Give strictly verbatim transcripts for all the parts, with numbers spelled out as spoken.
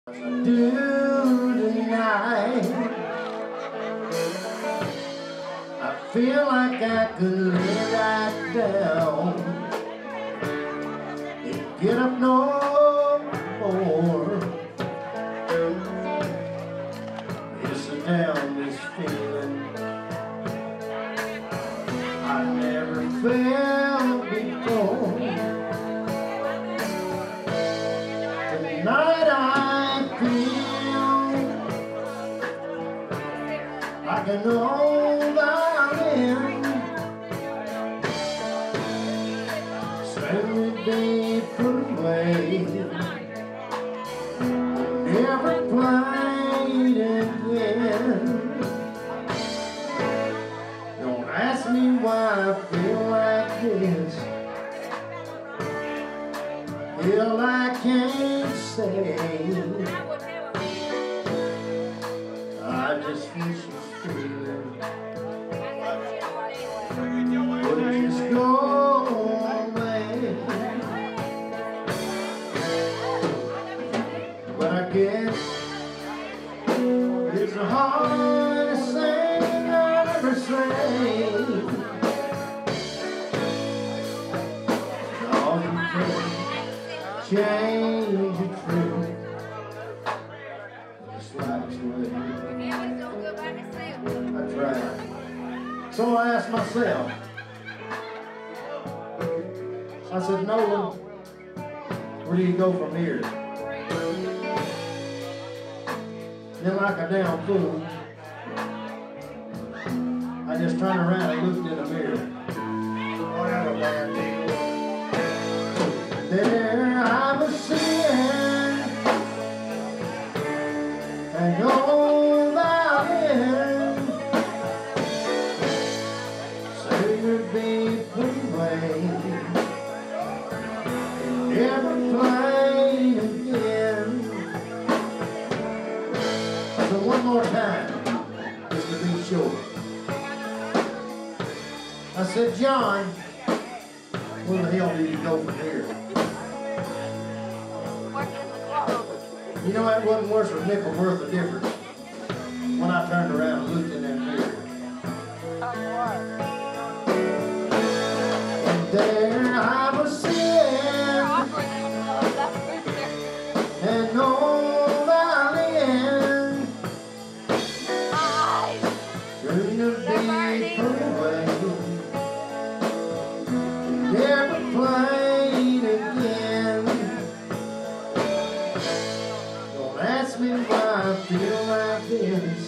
Do tonight. I feel like I could lay right down and get up no more. It's a down this feeling I never felt before. Tonight I feel like an old violin, suddenly be put away, never played again. Don't ask me why I feel like this. Feel I can't say. I just wish it's feeling would just go away. But I guess it's the hardest thing I ever say. All you can change the truth. Just life's way. I tried. So I asked myself, I said, Nolan, where do you go from here? Then like a damn fool, I just turned around and looked in the mirror. What a bad deal. There I was sitting and old violin, say you'd be put away and never played again. So one more time, just to be sure. I said, John, where the hell do you go from here? You know, that wasn't worth a nickel worth of difference when I turned around and looked in that mirror. And there I was sitting, and old violin, soon to be put away, never played again. Ask me why I feel like this.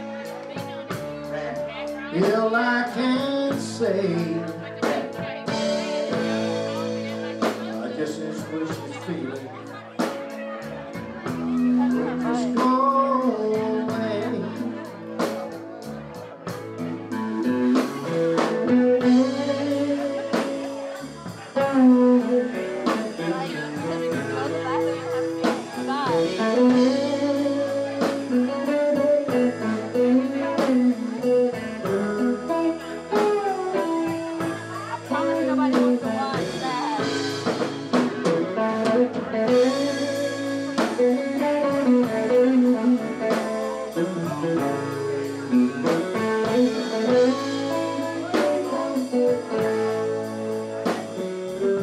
Feel I can't say. I just just wish this feeling would just go away.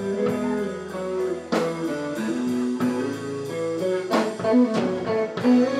Thank you.